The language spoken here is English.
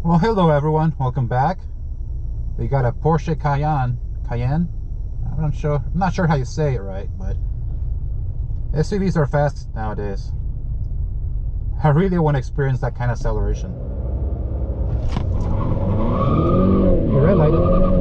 Well, hello everyone, welcome back. We got a Porsche Cayenne. I'm not sure how you say it right, but SUVs are fast nowadays. I really want to experience that kind of acceleration. You red lighted.